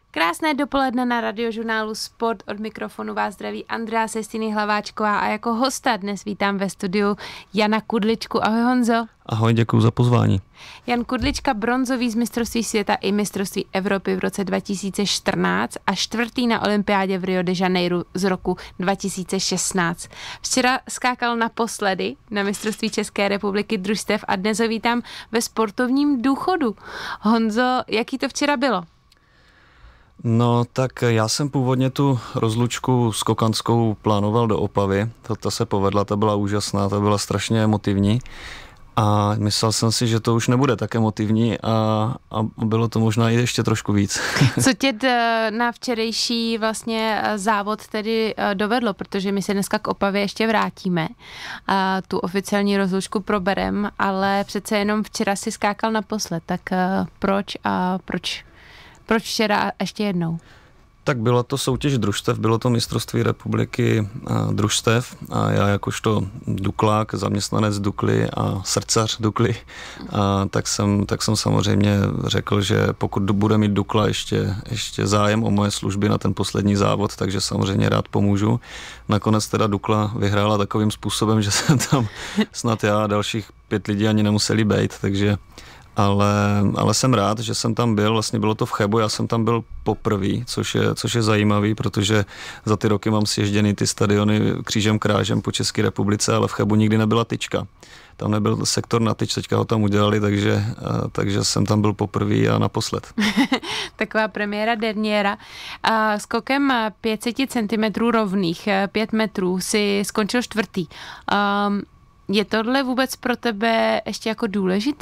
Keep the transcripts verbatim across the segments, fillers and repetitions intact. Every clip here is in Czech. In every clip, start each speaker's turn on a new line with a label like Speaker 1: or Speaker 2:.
Speaker 1: Krásné dopoledne na Radiožurnálu Sport, od mikrofonu vás zdraví Andrea Sestiny Hlaváčková a jako hosta dnes vítám ve studiu Jana Kudličku. Ahoj Honzo.
Speaker 2: Ahoj, děkuji za pozvání.
Speaker 1: Jan Kudlička bronzový z mistrovství světa i mistrovství Evropy v roce dva tisíce čtrnáct a čtvrtý na olympiádě v Rio de Janeiro z roku dva tisíce šestnáct. Včera skákal naposledy na mistrovství České republiky družstev a dnes ho vítám ve sportovním důchodu. Honzo, jaký to včera bylo?
Speaker 2: No tak já jsem původně tu rozlučku skokanskou plánoval do Opavy, to, to se povedla, ta byla úžasná, ta byla strašně emotivní a myslel jsem si, že to už nebude tak emotivní a, a bylo to možná i ještě trošku víc.
Speaker 1: Co tě d- na včerejší vlastně závod tedy dovedlo, protože my se dneska k Opavě ještě vrátíme, a tu oficiální rozlučku proberem, ale přece jenom včera si skákal naposled, tak proč a proč? Proč včera a ještě jednou?
Speaker 2: Tak byla to soutěž družstev, bylo to mistrovství republiky družstev a já jakožto duklák, zaměstnanec Dukly a srdcař Dukly, a tak, jsem, tak jsem samozřejmě řekl, že pokud bude mít Dukla ještě, ještě zájem o moje služby na ten poslední závod, takže samozřejmě rád pomůžu. Nakonec teda Dukla vyhrála takovým způsobem, že jsem tam snad já a dalších pět lidí ani nemuseli bejt, takže Ale, ale jsem rád, že jsem tam byl, vlastně bylo to v Chebu, já jsem tam byl poprvý, což je, což je zajímavý, protože za ty roky mám sježděný ty stadiony křížem krážem po České republice, ale v Chebu nikdy nebyla tyčka. Tam nebyl sektor na tyč, teďka ho tam udělali, takže, takže jsem tam byl poprvý a naposled.
Speaker 1: Taková premiéra derniéra. A skokem pět set centimetrů rovných, pět metrů, si skončil čtvrtý. Um, je tohle vůbec pro tebe ještě jako důležitý?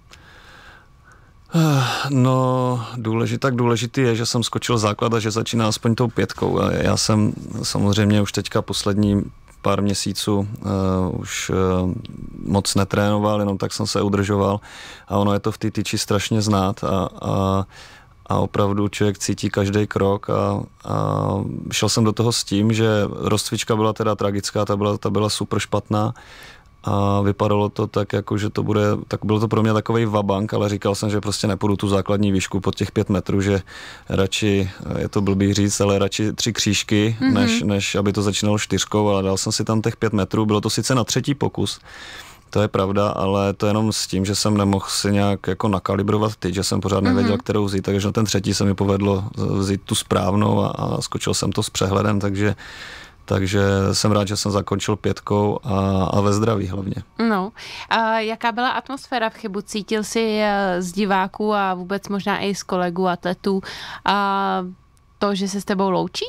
Speaker 2: No, důležitý, tak důležitý je, že jsem skočil základ a že začíná aspoň tou pětkou. Já jsem samozřejmě už teďka poslední pár měsíců uh, už uh, moc netrénoval, jenom tak jsem se udržoval a ono je to v té tyči strašně znát a, a, a opravdu člověk cítí každý krok a, a šel jsem do toho s tím, že rozcvička byla teda tragická, ta byla, ta byla super špatná. A vypadalo to tak, jako, že to bude, tak byl to pro mě takovej vabank, ale říkal jsem, že prostě nepůjdu tu základní výšku pod těch pět metrů, že radši, je to blbý říct, ale radši tři křížky, mm-hmm. než, než aby to začínalo čtyřkou, ale dal jsem si tam těch pět metrů, bylo to sice na třetí pokus, to je pravda, ale to jenom s tím, že jsem nemohl si nějak jako nakalibrovat ty, že jsem pořád nevěděl, mm-hmm. kterou vzít, takže na ten třetí se mi povedlo vzít tu správnou a, a skočil jsem to s přehledem, takže Takže jsem rád, že jsem zakončil pětkou a, a ve zdraví hlavně.
Speaker 1: No, a jaká byla atmosféra v Chebu? Cítil jsi z diváků a vůbec možná i z kolegů atletů a to, že se s tebou loučí?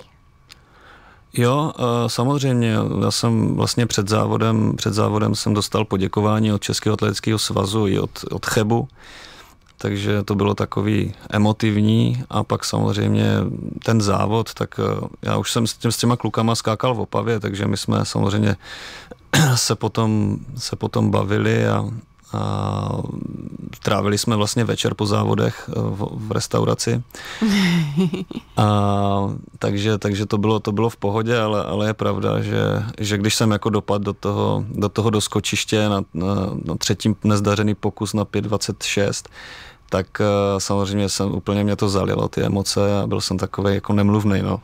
Speaker 2: Jo, samozřejmě. Já jsem vlastně před závodem, před závodem jsem dostal poděkování od Českého atletického svazu i od, od Chebu. Takže to bylo takový emotivní a pak samozřejmě ten závod, tak já už jsem s, tím, s těma klukama skákal v Opavě, takže my jsme samozřejmě se potom, se potom bavili a, a trávili jsme vlastně večer po závodech v, v restauraci. A, takže takže to, bylo, to bylo v pohodě, ale, ale je pravda, že, že když jsem jako dopad do toho, do toho doskočiště na, na, na třetím nezdařený pokus na pět dvacet šest, tak uh, samozřejmě jsem úplně mě to zalilo, ty emoce a byl jsem takovej jako nemluvnej, no.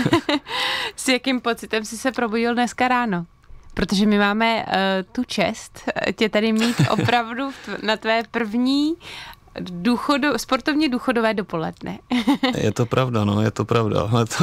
Speaker 1: S jakým pocitem jsi se probudil dneska ráno? Protože my máme uh, tu čest tě tady mít opravdu na tvé první důchodu, sportovně důchodové dopoledne.
Speaker 2: Je to pravda, no, je to pravda. Ale to,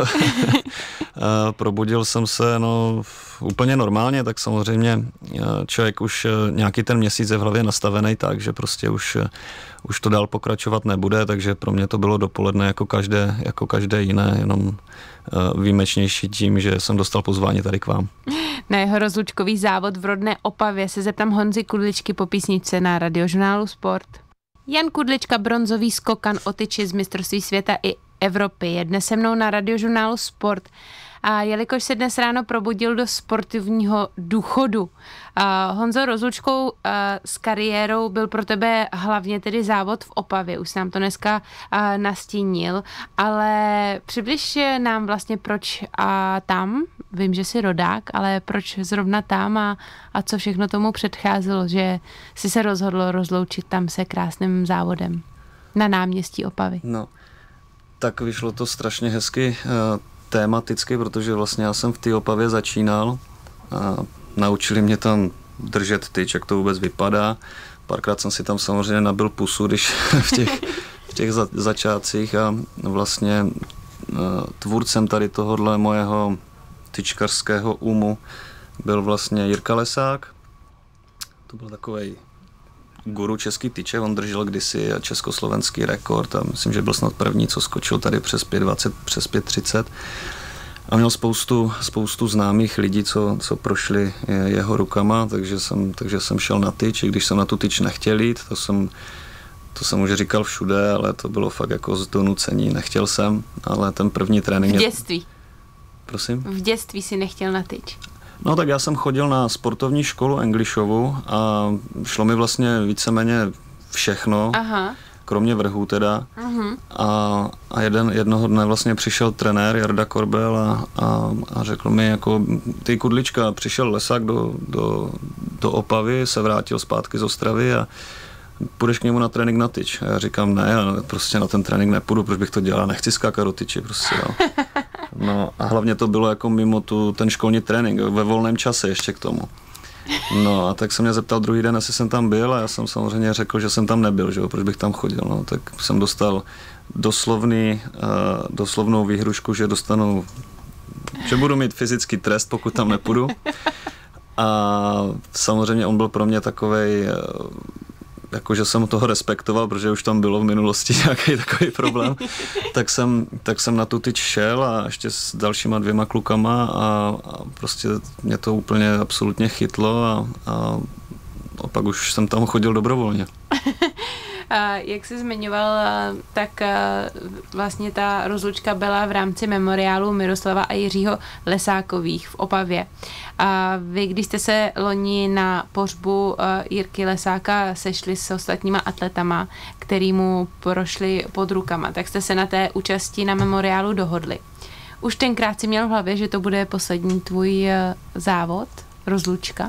Speaker 2: probudil jsem se, no, úplně normálně, tak samozřejmě člověk už nějaký ten měsíc je v hlavě nastavený tak, že prostě už, už to dál pokračovat nebude, takže pro mě to bylo dopoledne jako každé, jako každé jiné, jenom výjimečnější tím, že jsem dostal pozvání tady k vám.
Speaker 1: Na jeho rozlučkový závod v rodné Opavě se zeptám Honzy Kudličky po písničce na Radiožurnálu Sport. Jan Kudlička, bronzový skokan o tyči z mistrovství světa i Evropy, je dnes se mnou na Radiožurnálu Sport. A jelikož se dnes ráno probudil do sportovního důchodu. A Honzo, rozlučkou a s kariérou byl pro tebe hlavně tedy závod v Opavě, už jsi nám to dneska a, nastínil, ale přibliž nám vlastně proč a tam, vím, že jsi rodák, ale proč zrovna tam a, a co všechno tomu předcházelo, že jsi se rozhodl rozloučit tam se krásným závodem na náměstí Opavy.
Speaker 2: No. Tak vyšlo to strašně hezky tématicky, protože vlastně já jsem v té Opavě začínal a naučili mě tam držet tyč, jak to vůbec vypadá. Párkrát jsem si tam samozřejmě nabil pusu, když v těch, v těch za, začátcích a vlastně tvůrcem tady tohohle mojeho tyčkařského umu byl vlastně Jirka Lesák. To byl takovej guru český tyče, on držel kdysi československý rekord a myslím, že byl snad první, co skočil tady přes pět dvacet, přes pět třicet. A měl spoustu, spoustu známých lidí, co, co prošli jeho rukama, takže jsem, takže jsem šel na tyč, i když jsem na tu tyč nechtěl jít, to jsem, to jsem už říkal všude, ale to bylo fakt jako z donucení, nechtěl jsem, ale ten první trénink...
Speaker 1: V dětství?
Speaker 2: Mě... Prosím?
Speaker 1: V dětství si nechtěl na tyč?
Speaker 2: No tak já jsem chodil na sportovní školu Englishovu a šlo mi vlastně víceméně všechno, aha, kromě vrhů teda. Uh-huh. A, a jeden, jednoho dne vlastně přišel trenér Jarda Korbel a, a, a řekl mi jako, ty Kudlička, přišel Lesák do, do, do Opavy, se vrátil zpátky z Ostravy a půjdeš k němu na trénink na tyč. A já říkám, ne, já prostě na ten trénink nepůjdu, proč bych to dělal, nechci skákat do tyči prostě, jo. No a hlavně to bylo jako mimo tu, ten školní trénink, ve volném čase ještě k tomu. No a tak se mě zeptal druhý den, jestli jsem tam byl a já jsem samozřejmě řekl, že jsem tam nebyl, že jo, proč bych tam chodil. No tak jsem dostal doslovný, uh, doslovnou výhrušku, že dostanu, že budu mít fyzický trest, pokud tam nepůjdu. A samozřejmě on byl pro mě takovej, uh, jakože jsem toho respektoval, protože už tam bylo v minulosti nějaký takový problém, tak jsem, tak jsem na tu tyč šel a ještě s dalšíma dvěma klukama a, a prostě mě to úplně absolutně chytlo a, a, a pak už jsem tam chodil dobrovolně.
Speaker 1: A jak jsi zmiňoval, tak vlastně ta rozlučka byla v rámci memoriálu Miroslava a Jiřího Lesákových v Opavě. A vy, když jste se loni na pohřbu Jirky Lesáka sešli s ostatníma atletama, který mu prošli pod rukama, tak jste se na té účasti na memoriálu dohodli. Už tenkrát si měl v hlavě, že to bude poslední tvůj závod, rozlučka?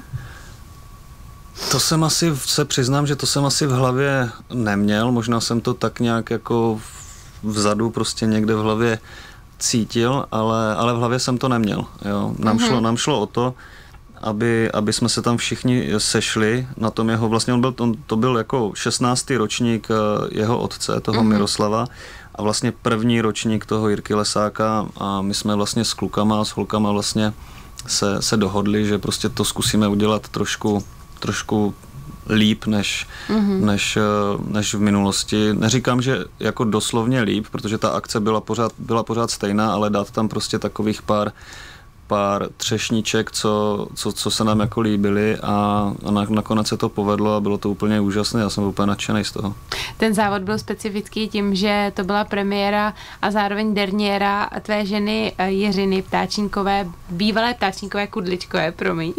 Speaker 2: To jsem asi, se přiznám, že to jsem asi v hlavě neměl, možná jsem to tak nějak jako vzadu prostě někde v hlavě cítil, ale, ale v hlavě jsem to neměl, jo. Nám, mm-hmm. šlo, nám šlo o to, aby, aby jsme se tam všichni sešli na tom jeho, vlastně on byl, on, to byl jako šestnáctý ročník jeho otce, toho mm-hmm. Miroslava a vlastně první ročník toho Jirky Lesáka a my jsme vlastně s klukama a s holkama vlastně se, se dohodli, že prostě to zkusíme udělat trošku trošku líp než, mm-hmm. než, než v minulosti. Neříkám, že jako doslovně líp, protože ta akce byla pořád, byla pořád stejná, ale dát tam prostě takových pár, pár třešniček, co, co, co se nám jako líbily a, a na, nakonec se to povedlo a bylo to úplně úžasné. Já jsem byl úplně nadšený z toho.
Speaker 1: Ten závod byl specifický tím, že to byla premiéra a zároveň derniéra tvé ženy Jiřiny Ptáčníkové, bývalé Ptáčníkové Kudličkové, promiň.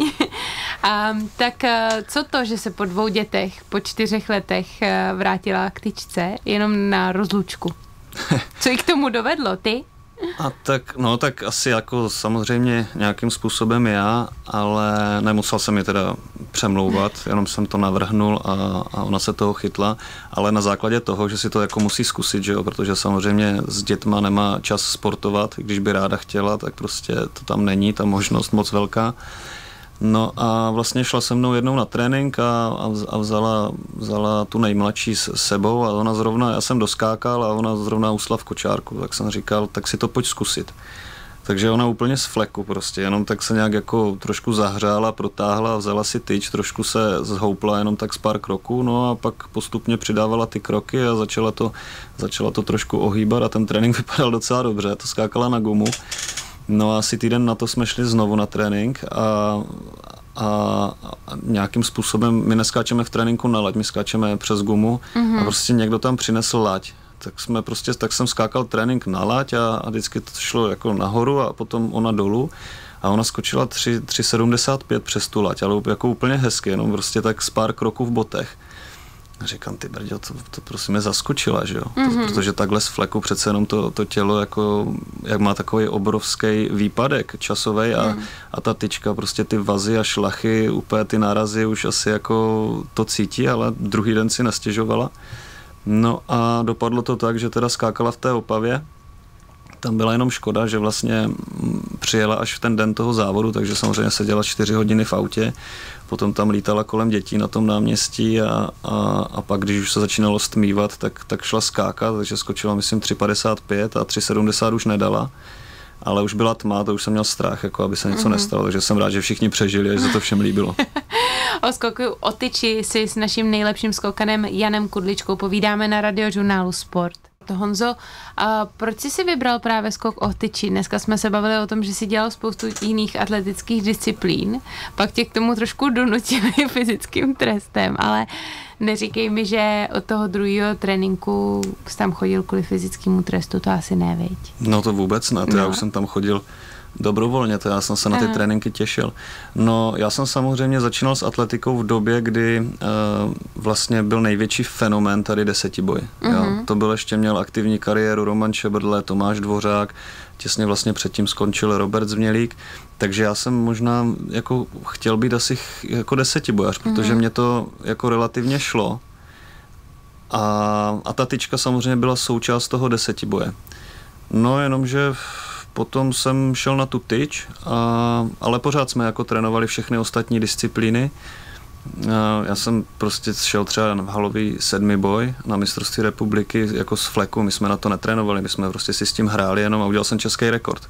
Speaker 1: A, tak co to, že se po dvou dětech, po čtyřech letech vrátila k tyčce jenom na rozlučku? Co jí k tomu dovedlo, ty?
Speaker 2: A tak, no tak asi jako samozřejmě nějakým způsobem já, ale nemusel jsem ji teda přemlouvat, jenom jsem to navrhnul a, a ona se toho chytla, ale na základě toho, že si to jako musí zkusit, že jo, protože samozřejmě s dětma nemá čas sportovat, když by ráda chtěla, tak prostě to tam není, ta možnost moc velká. No a vlastně šla se mnou jednou na trénink a, a vzala, vzala tu nejmladší s sebou a ona zrovna, já jsem doskákal a ona zrovna usla v kočárku, tak jsem říkal, tak si to pojď zkusit. Takže ona úplně z fleku prostě, jenom tak se nějak jako trošku zahřála, protáhla, vzala si tyč, trošku se zhoupla jenom tak z pár kroků, no a pak postupně přidávala ty kroky a začala to, začala to trošku ohýbat a ten trénink vypadal docela dobře, to skákala na gumu. No a asi týden na to jsme šli znovu na trénink a, a, a nějakým způsobem my neskáčeme v tréninku na laď, my skáčeme přes gumu mm-hmm. a prostě někdo tam přinesl laď. Tak jsme prostě, tak jsem skákal trénink na laď a, a vždycky to šlo jako nahoru a potom ona dolů a ona skočila tři sedmdesát pět přes tu laď, ale jako úplně hezky, jenom prostě tak z pár kroků v botech. A říkám, ty brďo, to, to prostě mě zaskočila, že jo, mm-hmm. to, protože takhle z fleku přece jenom to, to tělo, jako, jak má takový obrovský výpadek časový a, mm. a ta tyčka, prostě ty vazy a šlachy, úplně ty nárazy už asi jako to cítí, ale druhý den si nestěžovala. No a dopadlo to tak, že teda skákala v té Opavě Tam byla jenom škoda, že vlastně přijela až v ten den toho závodu, takže samozřejmě seděla čtyři hodiny v autě, potom tam lítala kolem dětí na tom náměstí a, a, a pak, když už se začínalo stmívat, tak, tak šla skákat, takže skočila, myslím, tři padesát pět a tři sedmdesát už nedala. Ale už byla tma, to už jsem měl strach, jako aby se něco mm-hmm. nestalo, takže jsem rád, že všichni přežili a že se to všem líbilo.
Speaker 1: O skoku o tyči si s naším nejlepším skokanem Janem Kudličkou povídáme na Radiožurnálu Sport. Honzo, a proč jsi si vybral právě skok o tyči? Dneska jsme se bavili o tom, že jsi dělal spoustu jiných atletických disciplín, pak tě k tomu trošku donutili fyzickým trestem, ale neříkej mi, že od toho druhého tréninku jsi tam chodil kvůli fyzickému trestu, to asi ne, viď?
Speaker 2: No to vůbec ne, to
Speaker 1: no.
Speaker 2: Já už jsem tam chodil dobrovolně, to já jsem se na ty Aha. tréninky těšil. No, já jsem samozřejmě začínal s atletikou v době, kdy uh, vlastně byl největší fenomén tady desetiboj. Uh-huh. Jo. To byl ještě měl aktivní kariéru Roman Šebrle, Tomáš Dvořák, těsně vlastně předtím skončil Robert Změlík, takže já jsem možná jako chtěl být asi ch- jako desetibojař, protože uh-huh. mě to jako relativně šlo a, a ta tyčka samozřejmě byla součást toho desetiboje. No, jenomže potom jsem šel na tu tyč, a, ale pořád jsme jako trénovali všechny ostatní disciplíny. A já jsem prostě šel třeba v halový sedmiboj na mistrovství republiky jako z fleku, my jsme na to netrénovali, my jsme prostě si s tím hráli jenom a udělal jsem český rekord.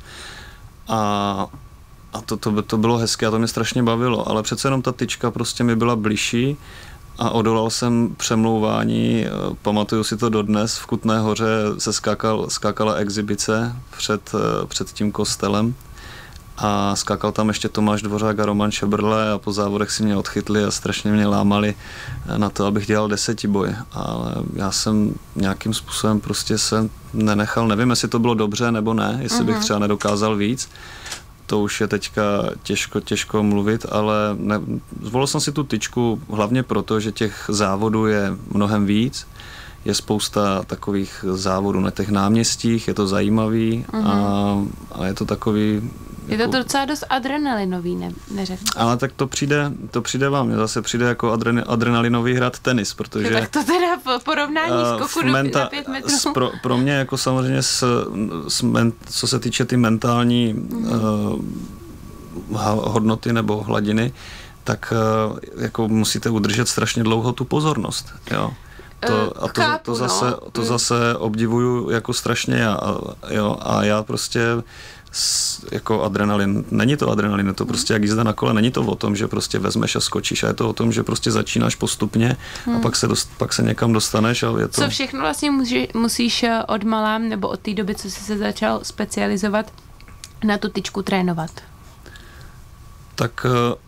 Speaker 2: A, a to, to, to bylo hezké a to mě strašně bavilo, ale přece jenom ta tyčka prostě mi byla bližší a odolal jsem přemlouvání, pamatuju si to dodnes, v Kutné Hoře se skákal, skákala exibice před, před tím kostelem a skákal tam ještě Tomáš Dvořák a Roman Šebrle a po závodech si mě odchytli a strašně mě lámali na to, abych dělal desetiboj, ale já jsem nějakým způsobem prostě se nenechal, nevím, jestli to bylo dobře nebo ne, jestli uh-huh. bych třeba nedokázal víc. To už je teďka těžko, těžko mluvit, ale ne, zvolil jsem si tu tyčku hlavně proto, že těch závodů je mnohem víc. Je spousta takových závodů na těch náměstích, je to zajímavý mm-hmm. a, a je to takový...
Speaker 1: Je jako, to docela dost adrenalinový, ne, neřekl.
Speaker 2: Ale tak to přijde, to přijde vám, zase přijde jako adren, adrenalinový hrát tenis, protože...
Speaker 1: Tak to teda v porovnání skoku menta, na pět metrů.
Speaker 2: Pro, pro mě jako samozřejmě, s, s men, co se týče ty mentální mm-hmm. uh, hodnoty nebo hladiny, tak uh, jako musíte udržet strašně dlouho tu pozornost, jo. To, a to, Chápu, to, zase, no. to zase obdivuju jako strašně já, jo, a já prostě s, jako adrenalin, není to adrenalin, je to prostě jak jízda na kole, není to o tom, že prostě vezmeš a skočíš, a je to o tom, že prostě začínáš postupně hmm. a pak se, dost, pak se někam dostaneš. A je to...
Speaker 1: Co všechno vlastně musí, musíš od malá, nebo od té doby, co jsi se začal specializovat, na tu tyčku trénovat?
Speaker 2: Tak...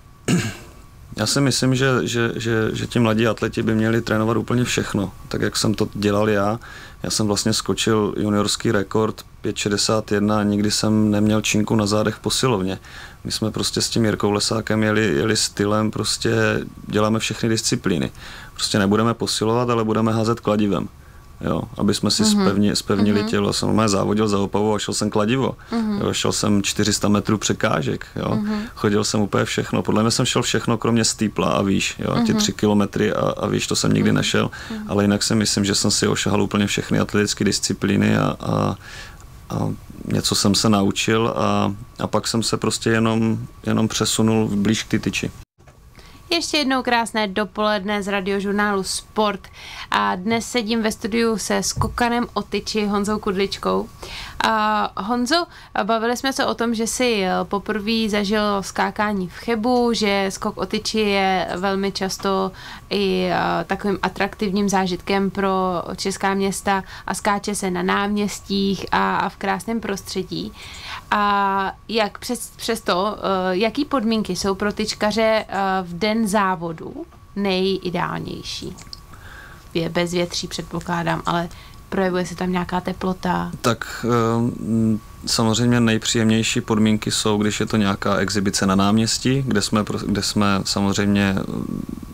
Speaker 2: Já si myslím, že, že, že, že ti mladí atleti by měli trénovat úplně všechno, tak jak jsem to dělal já. Já jsem vlastně skočil juniorský rekord pět šedesát jedna a nikdy jsem neměl činku na zádech v posilovně. My jsme prostě s tím Jirkou Lesákem jeli, jeli stylem, prostě děláme všechny disciplíny. Prostě nebudeme posilovat, ale budeme házet kladivem. Jo, aby jsme si uh-huh. spevni, spevnili uh-huh. tělo. Jsem normálně závodil za Opavou a šel jsem kladivo. Uh-huh. Jo, šel jsem čtyři sta metrů překážek. Jo. Uh-huh. Chodil jsem úplně všechno. Podle mě jsem šel všechno, kromě stýpla a výš. Jo. Uh-huh. Ty tři kilometry a, a výš, to jsem nikdy uh-huh. nešel. Uh-huh. Ale jinak si myslím, že jsem si ošahal úplně všechny atletické disciplíny a, a, a něco jsem se naučil a, a pak jsem se prostě jenom, jenom přesunul blíž k ty tyči.
Speaker 1: Ještě jednou krásné dopoledne z Radiožurnálu Sport a dnes sedím ve studiu se skokanem o tyči Honzou Kudličkou. A Honzo, bavili jsme se o tom, že jsi poprvé zažil skákání v Chebu, že skok o tyči je velmi často i takovým atraktivním zážitkem pro česká města a skáče se na náměstích a, a v krásném prostředí. A jak přes, přes to, jaký podmínky jsou pro tyčkaře v den závodu nejideálnější? Je bez větří, předpokládám, ale projevuje se tam nějaká teplota?
Speaker 2: Tak samozřejmě nejpříjemnější podmínky jsou, když je to nějaká exibice na náměstí, kde jsme, kde jsme samozřejmě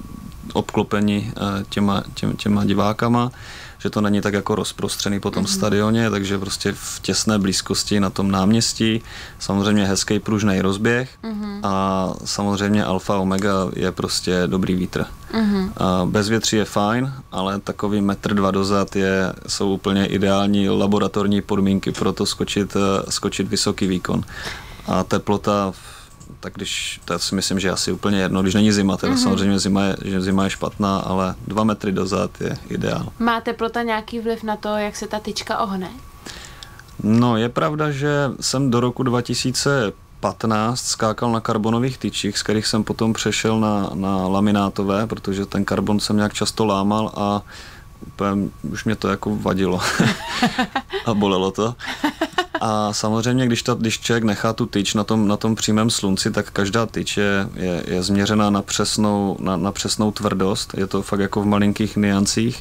Speaker 2: obklopeni těma, těma, těma divákama, že to není tak jako rozprostřený po tom mm-hmm. stadioně, takže prostě v těsné blízkosti na tom náměstí, samozřejmě hezký pružnej rozběh mm-hmm. a samozřejmě alfa omega je prostě dobrý vítr. Mm-hmm. A bez větří je fajn, ale takový metr dva dozad je, jsou úplně ideální laboratorní podmínky pro to skočit, skočit vysoký výkon. A teplota, tak když, to si myslím, že je asi úplně jedno, když není zima, teda mm-hmm. samozřejmě zima je, že zima je špatná, ale dva metry dozad je ideál.
Speaker 1: Má teplota nějaký vliv na to, jak se ta tyčka ohne?
Speaker 2: No, je pravda, že jsem do roku dva tisíce patnáct skákal na karbonových tyčích, z kterých jsem potom přešel na, na laminátové, protože ten karbon jsem nějak často lámal a úplně už mě to jako vadilo a bolelo to. A samozřejmě, když, ta, když člověk nechá tu tyč na tom, na tom přímém slunci, tak každá tyč je, je, je změřená na přesnou, na, na přesnou tvrdost. Je to fakt jako v malinkých niancích.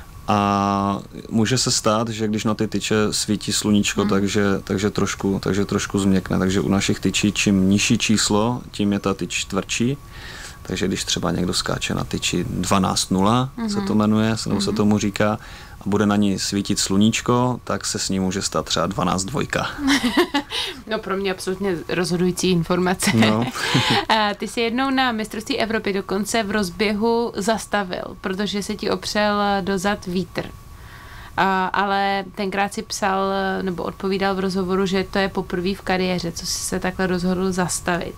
Speaker 2: A může se stát, že když na ty tyče svítí sluníčko, hmm. takže, takže, trošku, takže trošku změkne. Takže u našich tyčí, čím nižší číslo, tím je ta tyč tvrdší. Takže když třeba někdo skáče na tyči dvanáct nula, mm-hmm. se to jmenuje, nebo mm-hmm. se tomu říká, a bude na ní svítit sluníčko, tak se s ní může stát třeba dvanáct dvojka.
Speaker 1: No pro mě absolutně rozhodující informace. No. Ty jsi jednou na mistrovství Evropy dokonce v rozběhu zastavil, protože se ti opřel dozad vítr. A, ale tenkrát si psal nebo odpovídal v rozhovoru, že to je poprvé v kariéře, co jsi se takhle rozhodl zastavit.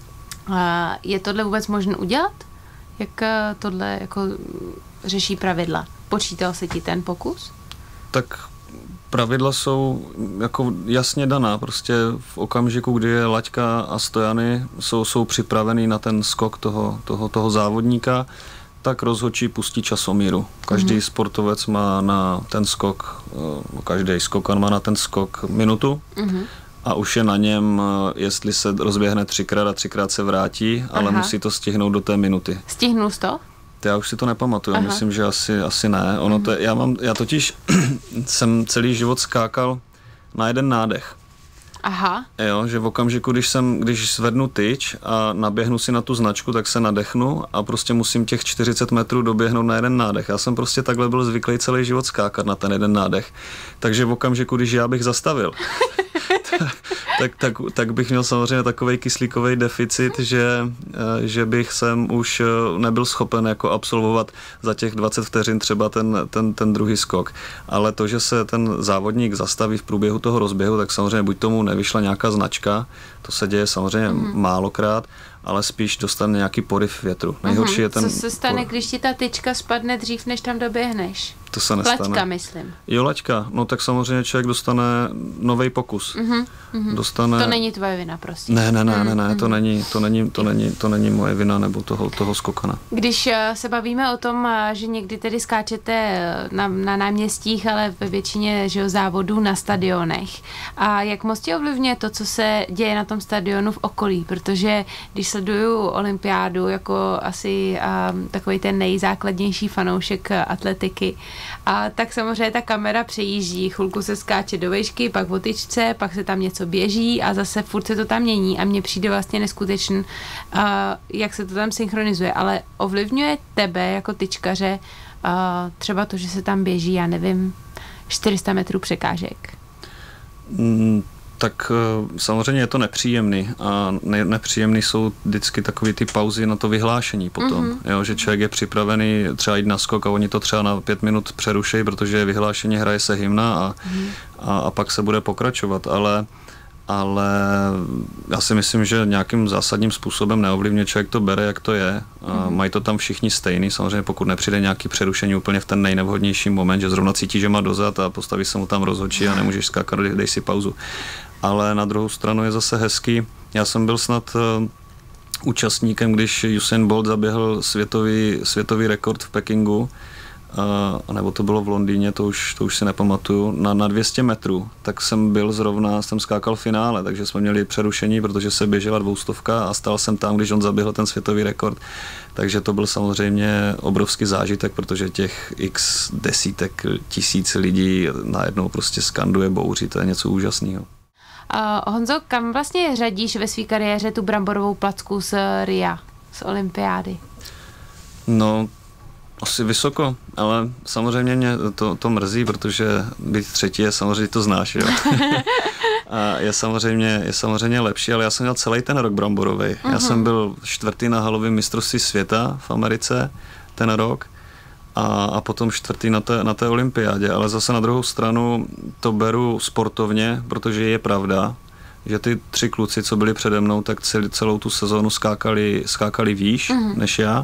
Speaker 1: A je tohle vůbec možné udělat? Jak tohle jako řeší pravidla? Počítal se ti ten pokus?
Speaker 2: Tak pravidla jsou jako jasně daná. Prostě v okamžiku, kdy je laťka a stojany jsou, jsou připravený na ten skok toho, toho, toho závodníka, tak rozhodčí pustí časomíru. Každý mm-hmm. sportovec má na ten skok, každý skokan má na ten skok minutu. Mm-hmm. A už je na něm, jestli se rozběhne třikrát a třikrát se vrátí, ale Aha. musí to stihnout do té minuty.
Speaker 1: Stihnul jsi to?
Speaker 2: Já už si to nepamatuju, Aha. myslím, že asi, asi ne. Ono to, já, mám, já totiž jsem celý život skákal na jeden nádech.
Speaker 1: Aha.
Speaker 2: Jo, že v okamžiku, když jsem, když zvednu tyč a naběhnu si na tu značku, tak se nadechnu a prostě musím těch čtyřicet metrů doběhnout na jeden nádech. Já jsem prostě takhle byl zvyklý celý život skákat na ten jeden nádech. Takže v okamžiku, když já bych zastavil, tak, tak, tak bych měl samozřejmě takovej kyslíkový deficit, že, že bych sem už nebyl schopen jako absolvovat za těch dvacet vteřin třeba ten, ten, ten druhý skok. Ale to, že se ten závodník zastaví v průběhu toho rozběhu, tak samozřejmě buď tomu nevyšla nějaká značka, to se děje samozřejmě mm. málokrát, ale spíš dostane nějaký poryv větru. Nejhorší mm-hmm. je ten...
Speaker 1: Co se stane, když ti ta tyčka spadne dřív, než tam doběhneš?
Speaker 2: To se nestane.
Speaker 1: Laťka, myslím.
Speaker 2: Jo, laťka. No tak samozřejmě člověk dostane nový pokus.
Speaker 1: Mm-hmm.
Speaker 2: Dostane...
Speaker 1: To není tvoje vina, prostě.
Speaker 2: Ne, ne, ne, ne, ne, to není, to není, to není, to není moje vina nebo toho, toho skokana.
Speaker 1: Když se bavíme o tom, že někdy tedy skáčete na, na náměstích, ale ve většině že jo, závodů na stadionech. A jak moc tě ovlivňuje to, co se děje na tom stadionu v okolí? Protože když sleduju olympiádu jako asi um, takový ten nejzákladnější fanoušek atletiky, a tak samozřejmě ta kamera přejíždí, chvilku se skáče do výšky, pak v tyčce, pak se tam něco běží a zase furt se to tam mění a mně přijde vlastně neskutečný, uh, jak se to tam synchronizuje, ale ovlivňuje tebe jako tyčkaře uh, třeba to, že se tam běží, já nevím, čtyři sta metrů překážek?
Speaker 2: Mm. Tak samozřejmě je to nepříjemný a ne- nepříjemný jsou vždycky takový ty pauzy na to vyhlášení potom, mm-hmm. jo, že člověk je připravený třeba jít na skok a oni to třeba na pět minut přeruší, protože je vyhlášení, hraje se hymna a, mm-hmm. a, a pak se bude pokračovat, ale ale já si myslím, že nějakým zásadním způsobem neovlivňuje, člověk to bere, jak to je. A mm. mají to tam všichni stejný, samozřejmě pokud nepřijde nějaký přerušení úplně v ten nejnevhodnější moment, že zrovna cítí, že má dozad a postaví se mu tam rozhodčí a nemůžeš skákat, dej si pauzu. Ale na druhou stranu je zase hezký. Já jsem byl snad uh, účastníkem, když Usain Bolt zaběhl světový, světový rekord v Pekingu, Uh, nebo to bylo v Londýně, to už, to už si nepamatuju, na, na dvě stě metrů, tak jsem byl zrovna, jsem skákal v finále, takže jsme měli přerušení, protože se běžela dvoustovka a stál jsem tam, když on zaběhl ten světový rekord. Takže to byl samozřejmě obrovský zážitek, protože těch x desítek tisíc lidí najednou prostě skanduje bouři, to je něco úžasného.
Speaker 1: Uh, Honzo, kam vlastně řadíš ve své kariéře tu bramborovou placku z Ria, z olympiády?
Speaker 2: No, Asi vysoko, ale samozřejmě mě to, to mrzí, protože být třetí je samozřejmě, to znáš, jo. A je samozřejmě, je samozřejmě lepší, ale já jsem měl celý ten rok bramborový. Mm-hmm. Já jsem byl čtvrtý na halovém mistrovství světa v Americe ten rok a, a potom čtvrtý na té, na té olympiádě, ale zase na druhou stranu to beru sportovně, protože je pravda, že ty tři kluci, co byli přede mnou, tak celý, celou tu sezónu skákali, skákali výš mm-hmm. než já.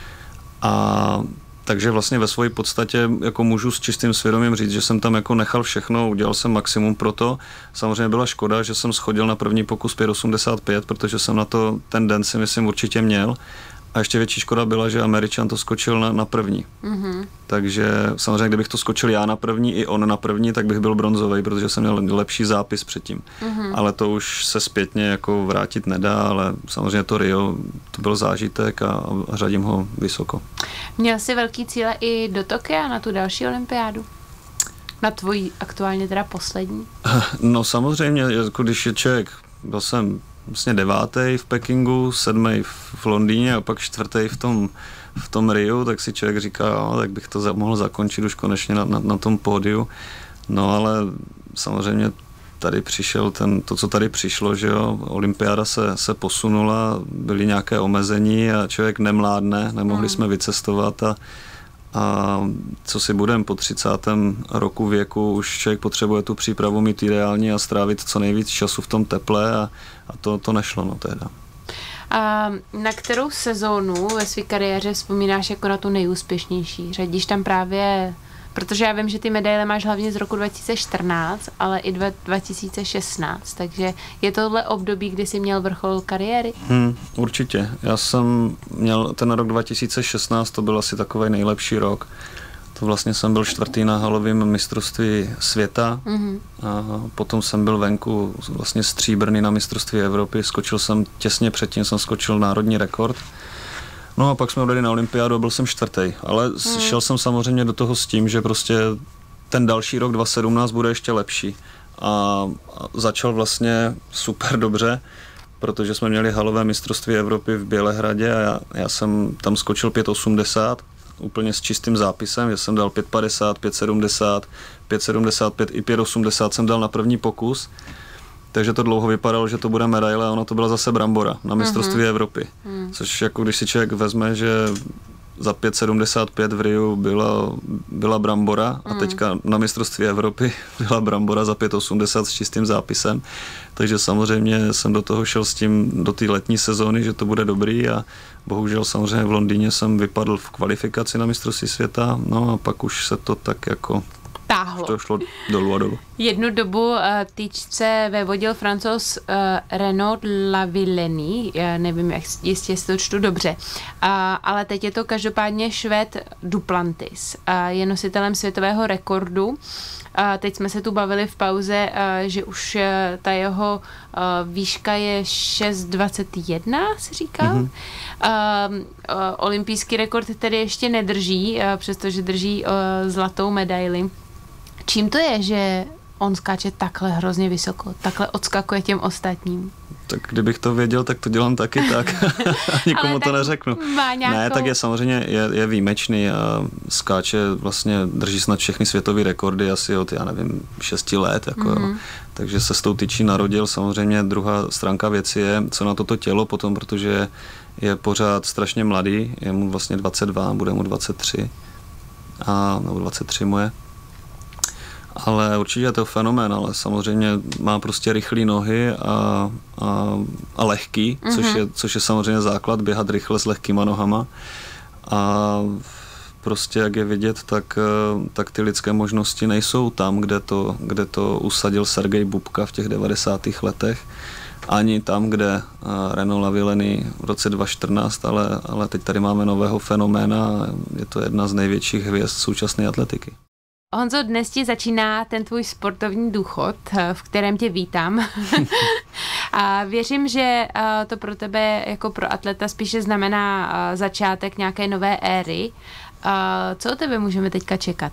Speaker 2: A takže vlastně ve své podstatě jako můžu s čistým svědomím říct, že jsem tam jako nechal všechno, udělal jsem maximum pro to. Samozřejmě byla škoda, že jsem schodil na první pokus pět osmdesát pět, protože jsem na to ten den si myslím určitě měl. A ještě větší škoda byla, že Američan to skočil na, na první. Mm-hmm. Takže samozřejmě, kdybych to skočil já na první i on na první, tak bych byl bronzový, protože jsem měl lepší zápis předtím. Mm-hmm. Ale to už se zpětně jako vrátit nedá, ale samozřejmě to Rio, to byl zážitek a, a řadím ho vysoko.
Speaker 1: Měl jsi velký cíle i do Tokia na tu další olympiádu? Na tvojí aktuálně teda poslední?
Speaker 2: No samozřejmě, jako když je člověk, byl jsem vlastně devátý v Pekingu, sedmý v Londýně a pak čtvrtý v tom, v tom Riu, tak si člověk říká, no, tak bych to za, mohl zakončit už konečně na, na, na tom pódiu. No ale samozřejmě tady přišel ten, to, co tady přišlo, že jo, olympiáda se, se posunula, byly nějaké omezení a člověk nemládne, nemohli jsme vycestovat a A co si budem, po třicátém roku věku už člověk potřebuje tu přípravu mít ideální a strávit co nejvíc času v tom teple a, a to, to nešlo, no teda.
Speaker 1: A na kterou sezónu ve své kariéře vzpomínáš jako na tu nejúspěšnější? Řadíš tam právě, protože já vím, že ty medaile máš hlavně z roku dva tisíce čtrnáct, ale i dva tisíce šestnáct, takže je tohle období, kdy jsi měl vrchol kariéry? Hmm,
Speaker 2: určitě. Já jsem měl ten rok dva tisíce šestnáct, to byl asi takový nejlepší rok. To vlastně jsem byl čtvrtý na halovém mistrovství světa mm-hmm. a potom jsem byl venku vlastně stříbrný na mistrovství Evropy, skočil jsem těsně předtím, jsem skočil národní rekord. No a pak jsme odjeli na olympiádu a byl jsem čtvrtý, ale hmm. šel jsem samozřejmě do toho s tím, že prostě ten další rok dva tisíce sedmnáct bude ještě lepší. A, a začal vlastně super dobře, protože jsme měli halové mistrovství Evropy v Bělehradě a já, já jsem tam skočil pět osmdesát, úplně s čistým zápisem, že jsem dal pět padesát, pět sedmdesát, pět sedmdesát pět i pět osmdesát jsem dal na první pokus. Takže to dlouho vypadalo, že to bude medaile a ono to byla zase brambora na mistrovství mm-hmm. Evropy. Mm. Což jako když si člověk vezme, že za pět sedmdesát pět v Riu byla, byla brambora a mm. teďka na mistrovství Evropy byla brambora za pět osmdesát s čistým zápisem. Takže samozřejmě jsem do toho šel s tím do té letní sezóny, že to bude dobrý a bohužel samozřejmě v Londýně jsem vypadl v kvalifikaci na mistrovství světa, no a pak už se to tak jako
Speaker 1: táhlo.
Speaker 2: To šlo dolů a dolů.
Speaker 1: Jednu dobu uh, týčce vévodil Francouz uh, Renaud Lavillenie, já nevím, jak jistě, jestli to čtu dobře, uh, ale teď je to každopádně Švéd Duplantis, uh, je nositelem světového rekordu. Uh, teď jsme se tu bavili v pauze, uh, že už uh, ta jeho uh, výška je šest dvacet jedna, se říká. Mm-hmm. Uh, uh, olympijský rekord tedy ještě nedrží, uh, přestože drží uh, zlatou medaili. Čím to je, že on skáče takhle hrozně vysoko, takhle odskakuje těm ostatním?
Speaker 2: Tak kdybych to věděl, tak to dělám taky tak. Nikomu to neřeknu.
Speaker 1: Nějakou...
Speaker 2: Ne, tak je samozřejmě je, je výjimečný a skáče vlastně, drží snad všechny světové rekordy asi od, já nevím, šesti let. Jako, mm-hmm. Takže se s tou tyčí narodil. Samozřejmě druhá stránka věci je, co na toto tělo potom, protože je pořád strašně mladý, je mu vlastně dvacet dva, bude mu dvacet tři. A, nebo dvacet tři moje. Ale určitě je to fenomén, ale samozřejmě má prostě rychlé nohy a, a, a lehký, mm-hmm. což, je, což je samozřejmě základ, běhat rychle s lehkýma nohama. A prostě, jak je vidět, tak, tak ty lidské možnosti nejsou tam, kde to, kde to usadil Sergej Bubka v těch devadesátých letech, ani tam, kde Renaud Lavillenie v roce dva tisíce čtrnáct, ale, ale teď tady máme nového fenoména a je to jedna z největších hvězd současné atletiky.
Speaker 1: Honzo, dnes ti začíná ten tvůj sportovní důchod, v kterém tě vítám. A věřím, že to pro tebe jako pro atleta spíše znamená začátek nějaké nové éry. Co od tebe můžeme teďka čekat?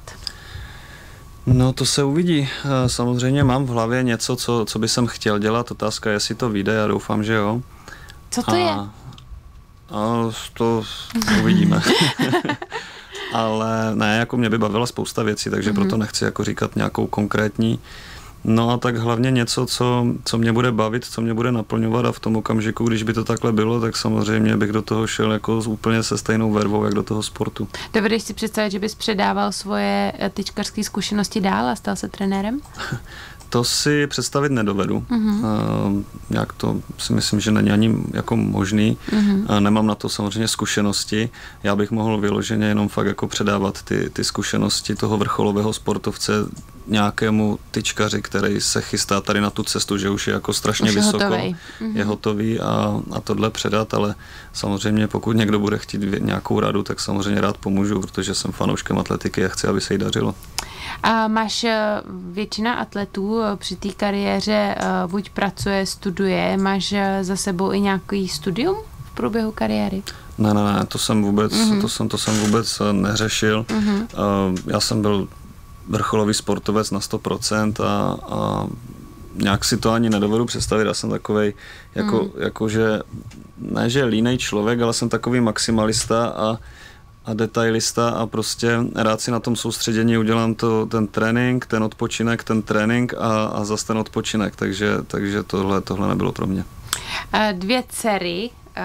Speaker 2: No to se uvidí. Samozřejmě mám v hlavě něco, co, co by jsem chtěl dělat. Otázka je, jestli to vyjde, já doufám, že jo.
Speaker 1: Co to
Speaker 2: a,
Speaker 1: je?
Speaker 2: A to uvidíme. ale ne, jako mě by bavila spousta věcí, takže mm-hmm. proto nechci jako říkat nějakou konkrétní. No a tak hlavně něco, co, co mě bude bavit, co mě bude naplňovat a v tom okamžiku, když by to takhle bylo, tak samozřejmě bych do toho šel jako úplně se stejnou vervou, jak do toho sportu.
Speaker 1: Dovedeš si představit, že bys předával svoje tyčkařské zkušenosti dál a stal se trenérem?
Speaker 2: To si představit nedovedu. Mm-hmm. Uh, nějak to si myslím, že není ani jako možný. Mm-hmm. Uh, nemám na to samozřejmě zkušenosti. Já bych mohl vyloženě jenom fakt jako předávat ty, ty zkušenosti toho vrcholového sportovce nějakému tyčkaři, který se chystá tady na tu cestu, že už je jako strašně už vysoko, hotovej. Je hotový a, a tohle předat, ale samozřejmě pokud někdo bude chtít nějakou radu, tak samozřejmě rád pomůžu, protože jsem fanouškem atletiky a chci, aby se jí dařilo.
Speaker 1: A máš většina atletů při té kariéře buď pracuje, studuje, máš za sebou i nějaký studium v průběhu kariéry?
Speaker 2: Ne, ne, ne, to jsem vůbec, mm-hmm. to jsem, to jsem vůbec neřešil. Mm-hmm. Já jsem byl vrcholový sportovec na sto procent a, a nějak si to ani nedovedu představit. Já jsem takovej, jako, mm. jako že, ne, že línej člověk, ale jsem takový maximalista a a detailista a prostě rád si na tom soustředění udělám to, ten trénink, ten odpočinek, ten trénink a, a zase ten odpočinek, takže, takže tohle, tohle nebylo pro mě.
Speaker 1: Dvě dcery,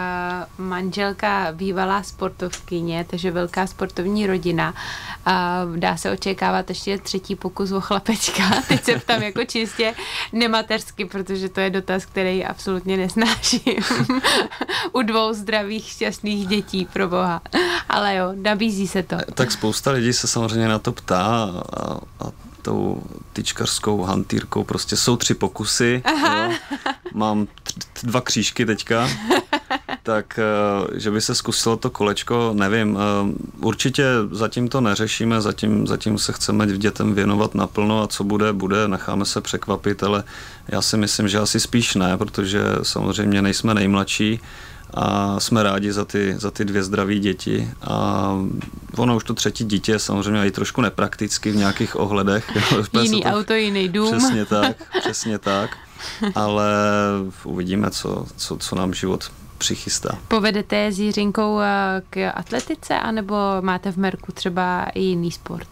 Speaker 1: manželka bývalá sportovkyně, takže velká sportovní rodina. Dá se očekávat ještě třetí pokus o chlapečka. Teď se ptám jako čistě nemateřsky, protože to je dotaz, který absolutně nesnáším. U dvou zdravých, šťastných dětí, pro boha. Ale jo, nabízí se to. Tak
Speaker 2: spousta lidí se samozřejmě na to ptá a, a tou tyčkařskou hantýrkou prostě jsou tři pokusy. Jo. Mám t- dva křížky teďka. Tak, že by se zkusilo to kolečko, nevím. Určitě zatím to neřešíme, zatím, zatím se chceme dětem věnovat naplno a co bude, bude, necháme se překvapit, ale já si myslím, že asi spíš ne, protože samozřejmě nejsme nejmladší a jsme rádi za ty, za ty dvě zdraví děti a ono už to třetí dítě je samozřejmě i trošku neprakticky v nějakých ohledech.
Speaker 1: Jiný to, auto, jiný dům.
Speaker 2: Přesně tak, přesně tak, ale uvidíme, co, co, co nám život přichystá.
Speaker 1: Povedete s Jiřinkou k atletice, anebo máte v merku třeba i jiný sport?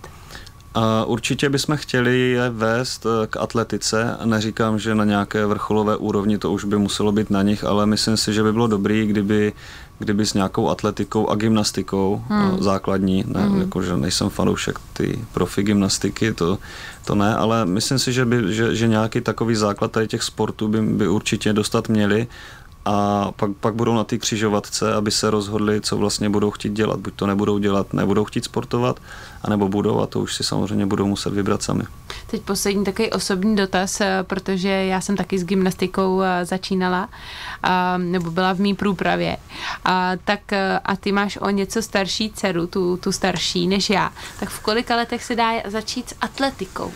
Speaker 2: A určitě bychom chtěli je vést k atletice. Neříkám, že na nějaké vrcholové úrovni to už by muselo být na nich, ale myslím si, že by bylo dobrý, kdyby, kdyby s nějakou atletikou a gymnastikou hmm. základní, ne, hmm. jakože nejsem fanoušek ty profi gymnastiky, to, to ne, ale myslím si, že, by, že, že nějaký takový základ tady těch sportů by, by určitě dostat měli. A pak, pak budou na té křižovatce, aby se rozhodli, co vlastně budou chtít dělat. Buď to nebudou dělat, nebudou chtít sportovat, anebo budou a to už si samozřejmě budou muset vybrat sami.
Speaker 1: Teď poslední takový osobní dotaz, protože já jsem taky s gymnastikou začínala, nebo byla v mý průpravě. A, tak, a ty máš o něco starší dceru, tu, tu starší než já. Tak v kolika letech se dá začít s atletikou?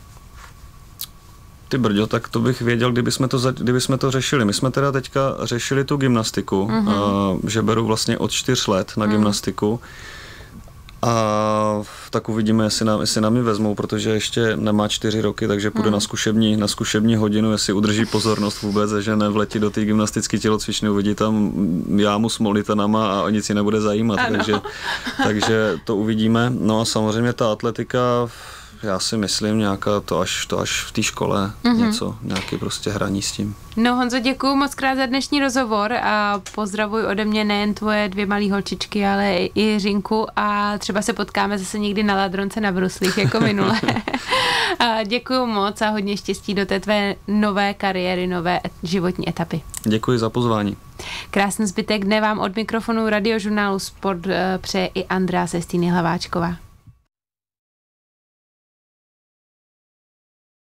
Speaker 2: Ty brďo, tak to bych věděl, kdyby jsme to, kdyby jsme to řešili. My jsme teda teďka řešili tu gymnastiku, mm-hmm. uh, že beru vlastně od čtyř let na mm. gymnastiku a tak uvidíme, jestli nám, jestli nám ji vezmou, protože ještě nemá čtyři roky, takže půjde mm. na, zkušební, na zkušební hodinu, jestli udrží pozornost vůbec, že nevletí do té gymnastické tělocvičny, uvidí tam jámu s molitanama a o nic ji nebude zajímat, takže, takže to uvidíme. No a samozřejmě ta atletika, já si myslím, nějaká to až, to až v té škole mm-hmm. něco, nějaké prostě hraní s tím.
Speaker 1: No Honzo, děkuju moc krát za dnešní rozhovor a pozdravuj ode mě nejen tvoje dvě malý holčičky, ale i Jiřinku a třeba se potkáme zase někdy na Ladronce na bruslích jako minule. A děkuju moc a hodně štěstí do té tvé nové kariéry, nové životní etapy.
Speaker 2: Děkuji za pozvání.
Speaker 1: Krásný zbytek dne vám od mikrofonu Radiožurnálu Sport přeje i Andrea Sestýny Hlaváčková.